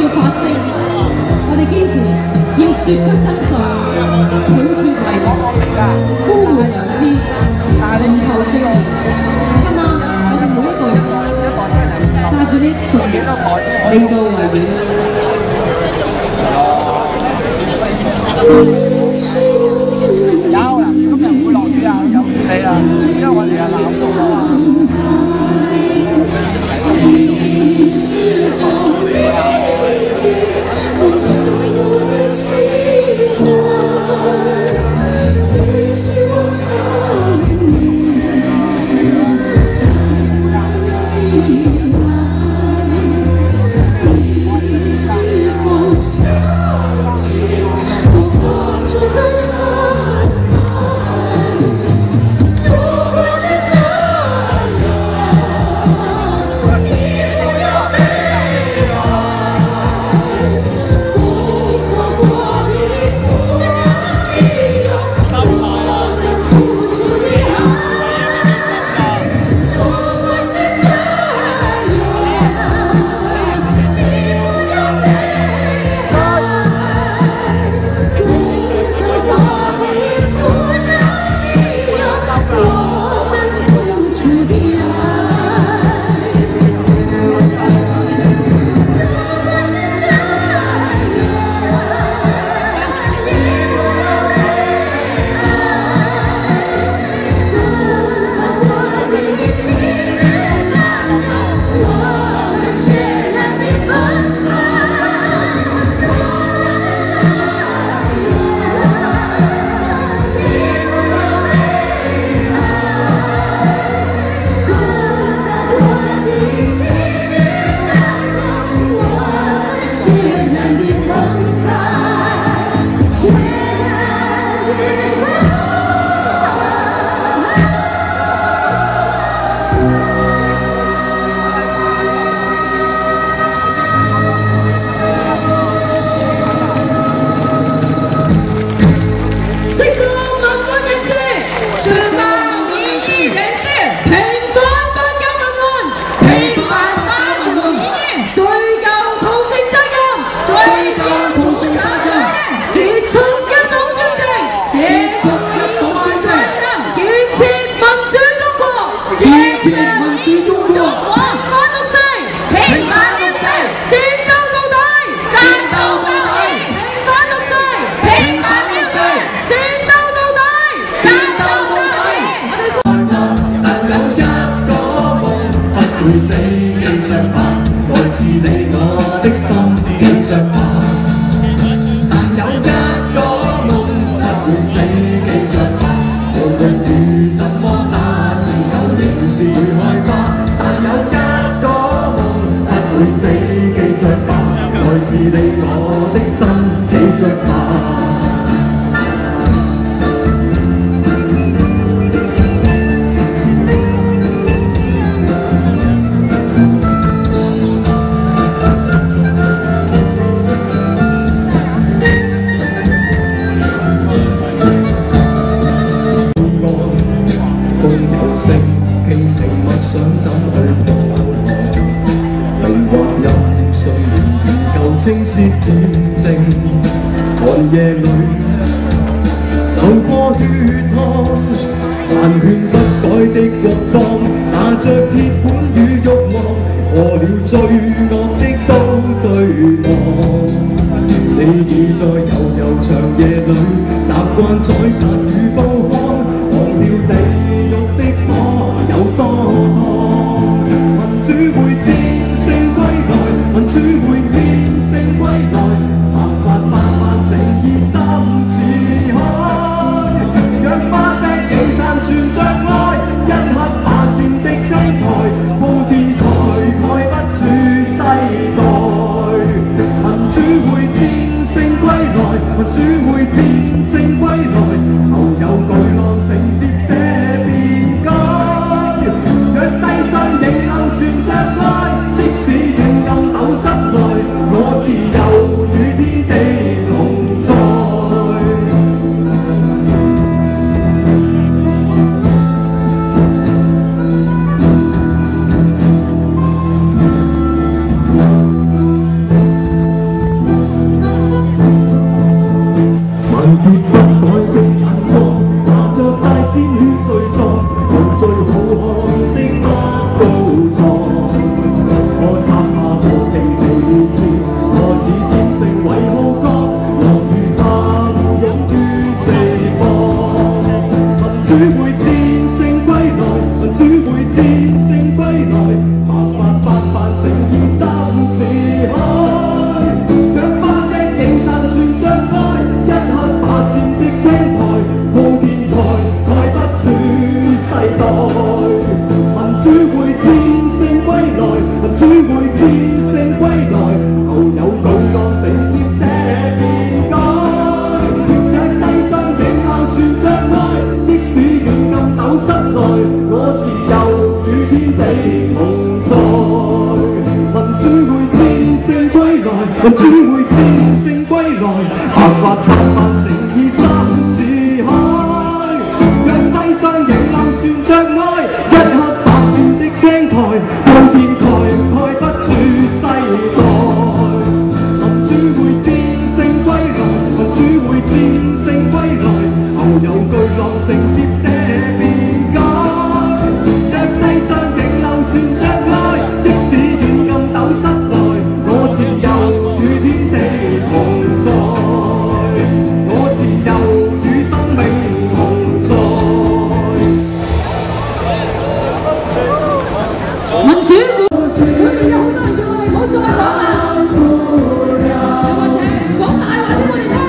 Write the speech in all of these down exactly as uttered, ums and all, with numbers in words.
要發聲，我哋堅持要説出真相，拒絕遺忘，呼喚良知，尋求正義。今晚我哋每一個人帶住呢信念嚟到維園。 有啊，今日會落雨啊，有雨氣啊，因為我哋係南部啊嘛。 清澈恬靜，寒夜裏流過血汗，但勸不改的國邦，拿着鐵管與慾望，過了罪惡的都對望。你已在悠悠長夜裏，習慣宰殺與煲糠，忘掉地獄的火有多燙。民主會戰勝歸來，民主會戰勝歸來，白髮百萬情意深似海，讓化石仍殘存着愛，一刻霸佔的妻台，鋪天蓋蓋不住世代。民主會戰勝歸來，民主會戰勝歸來，後有巨浪承接這變改，讓世上仍流傳着愛，即使仍舊抖室內，我自由與天地同在。 民主會戰勝歸來，白髮白髮情義三字海，讓世上仍流傳着愛，一刻百轉的青苔，高天蓋蓋不住世代。民主會戰勝歸來，民主會戰勝歸來，後有巨浪承接這變改，若世上仍流傳着愛，即使軟暗斗室內，我自由與天地同在，我自由與生命同在。 民主會會有好多人叫我哋唔好再講啦，又或者講大話俾我哋聽。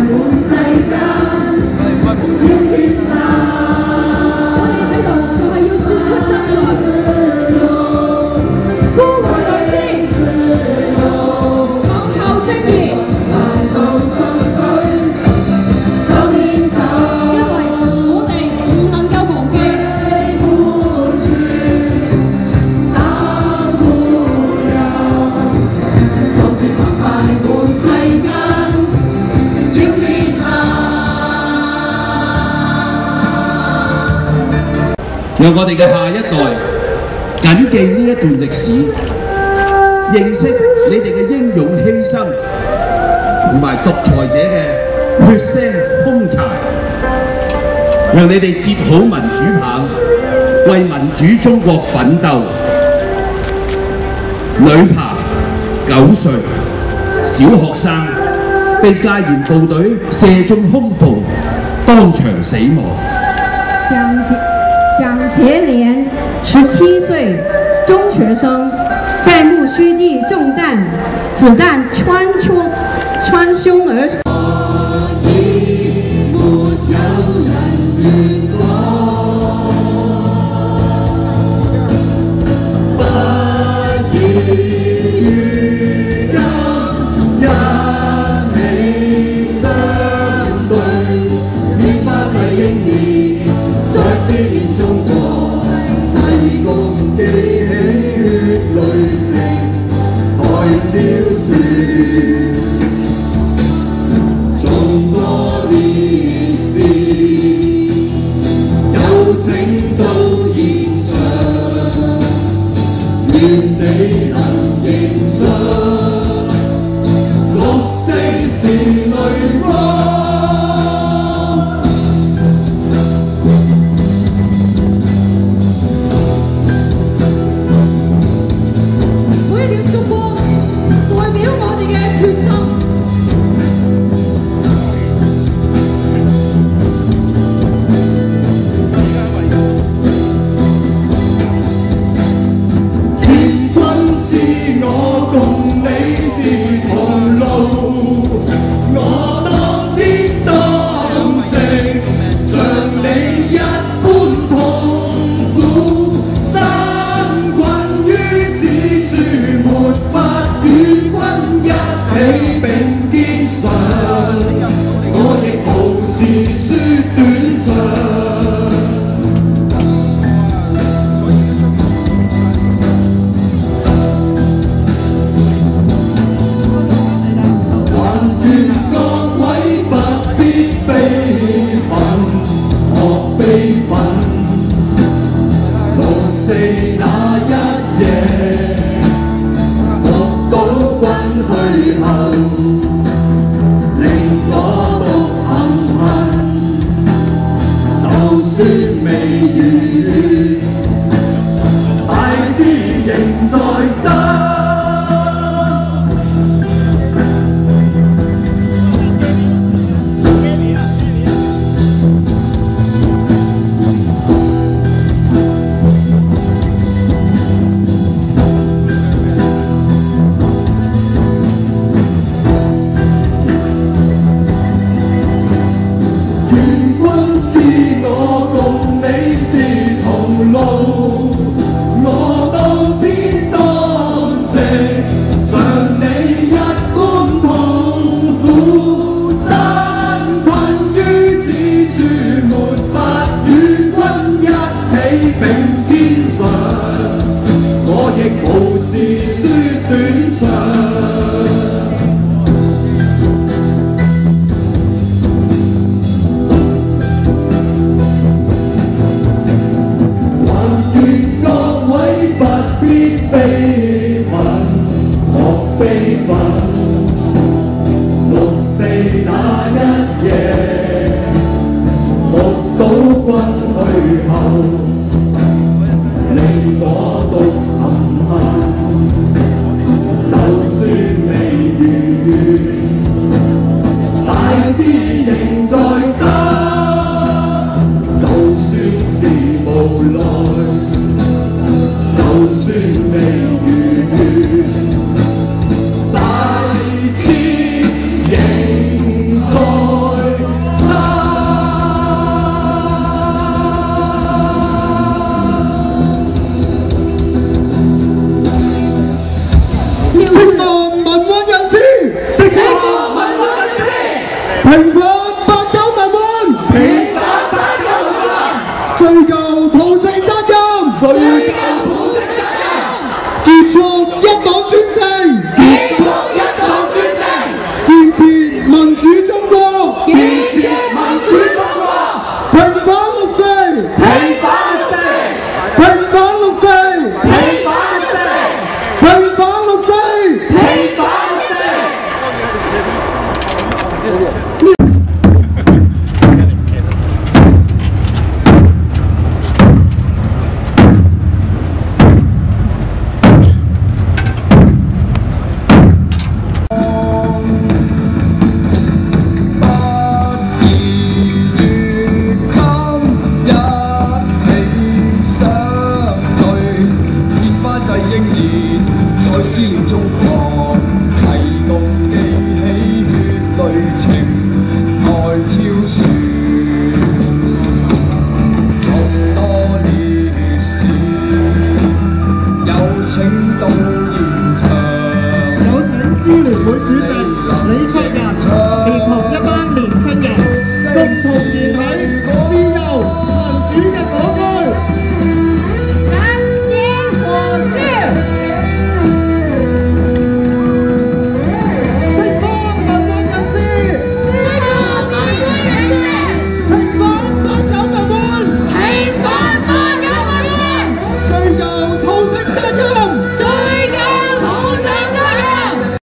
我哋喺度就係要説出真相，呼喚良知，尋求正義。因為我哋唔能夠忘記。 讓我哋嘅下一代緊記呢一段歷史，認識你哋嘅英勇犧牲同埋獨裁者嘅血腥兇殘，讓你哋接好民主棒，為民主中國奮鬥。女扒九歲小學生被戒嚴部隊射中胸部，當場死亡。 蒋介蒋洁莲，十七岁，中学生，在木须地中弹，子弹穿出穿胸而死。 奮。六四那一夜，目睹軍去後，令我獨含恨。就算未如願，大志仍在身。就算是無奈，就算未如願，大志仍在身。釋放民運人士，釋放民運人士，平反八九民運，平反八九民運，追究屠城責任，追究屠城責任，結束一黨專政，結束一黨專政，建設民主中國，建設民主中國，平反六四，平反六四，平反六四，平反六四，平反六四，平反六四。支聯會主席。